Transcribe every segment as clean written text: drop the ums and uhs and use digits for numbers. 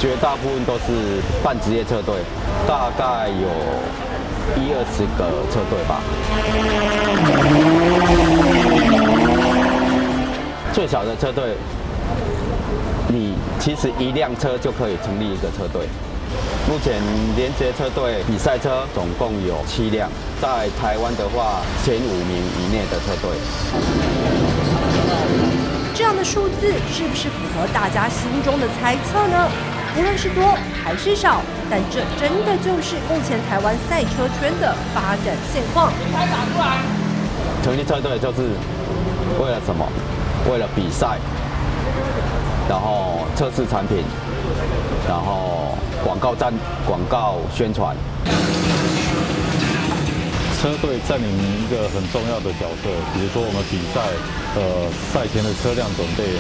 绝大部分都是半职业车队，大概有20个车队吧。最小的车队，你其实一辆车就可以成立一个车队。目前联捷车队比赛车总共有7辆，在台湾的话，前5名以内的车队。 这样的数字是不是符合大家心中的猜测呢？无论是多还是少，但这真的就是目前台湾赛车圈的发展现况。 成立车队就是为了什么？为了比赛，然后测试产品，然后广告宣传。 车队占领一个很重要的角色，比如说我们比赛，赛前的车辆准备，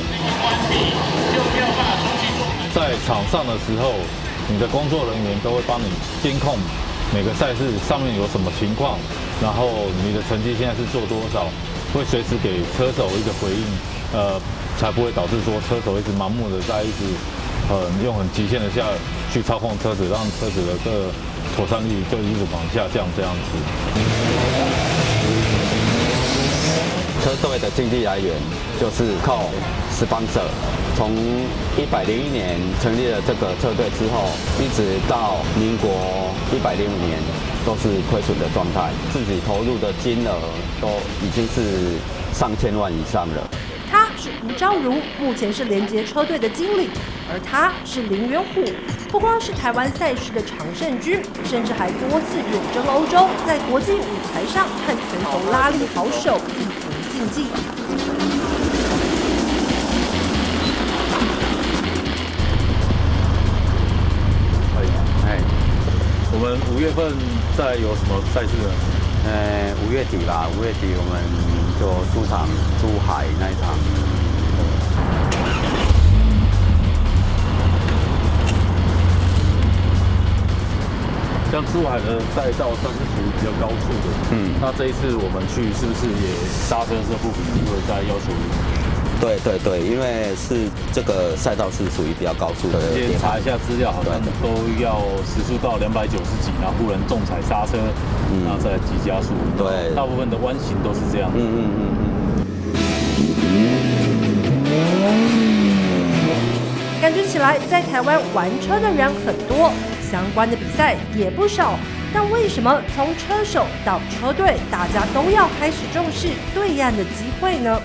在场上的时候，你的工作人员都会帮你监控每个赛事上面有什么情况，然后你的成绩现在是做多少，会随时给车手一个回应，才不会导致说车手一直盲目的在一直用很极限的下去操控车子，让车子的这个妥善率就一直往下降这样子。 车队的经济来源就是靠sponsor。从101年成立了这个车队之后，一直到民国105年都是亏损的状态，自己投入的金额都已经是上千万以上了。 他是吴昭如，目前是联捷车队的经理，而他是林元虎，不光是台湾赛事的常胜军，甚至还多次远征欧洲，在国际舞台上和全球拉力好手一同竞技。 我们5月份再有什么赛事呢 ？5月底吧，5月底我们就出场珠海那一场。 像珠海的赛道算是属于比较高速的，那这一次我们去是不是也刹车这部分会再要求？ 对，因为是这个赛道是属于比较高速的。 先查一下资料，好像都要时速到290几，然后不能重踩刹车，然后再急加速。 对， 大部分的弯形都是这样。 感觉起来，在台湾玩车的人很多，相关的比赛也不少。但为什么从车手到车队，大家都要开始重视对岸的机会呢？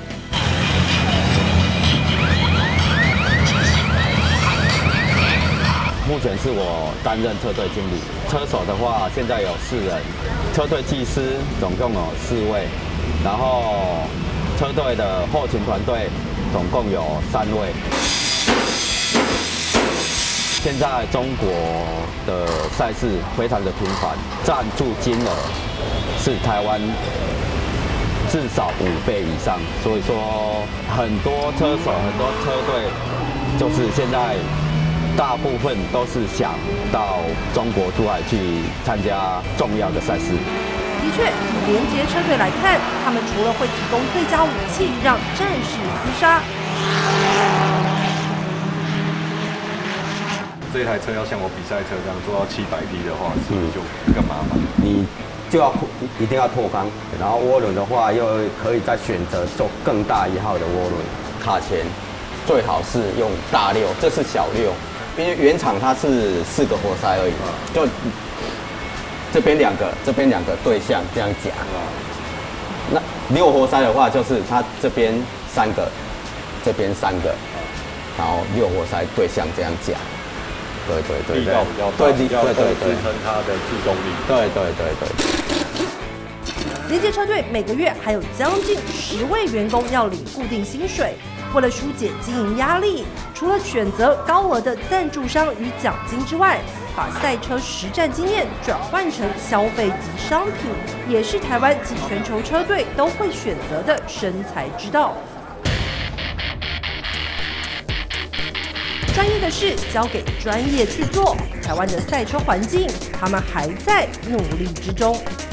目前是我担任车队经理，车手的话现在有4人，车队技师总共有4位，然后车队的后勤团队总共有3位。现在中国的赛事非常的频繁，赞助金额是台湾至少5倍以上，所以说很多车手、很多车队就是现在。大部分都是想到中国珠海去参加重要的赛事。 的确，以联捷车队来看，他们除了会提供最佳武器让战士厮杀， 这台车要像我比赛车这样做到700匹的话，是不是就更麻烦？ 你就要一定要拓缸，然后涡轮的话又可以再选择做更大1号的涡轮。卡钳最好是用大6，这是小6。因为原厂它是4个活塞而已，就这边2个，这边2个对向这样夹。那6活塞的话，就是它这边3个，这边3个，然后6活塞对向这样夹。对， 力道比较大，对，支撑它的制动力。 对。 联捷车队每个月还有将近10位员工要领固定薪水。为了疏解经营压力，除了选择高额的赞助商与奖金之外，把赛车实战经验转换成消费级商品，也是台湾及全球车队都会选择的生财之道。专业的事交给专业去做，台湾的赛车环境，他们还在努力之中。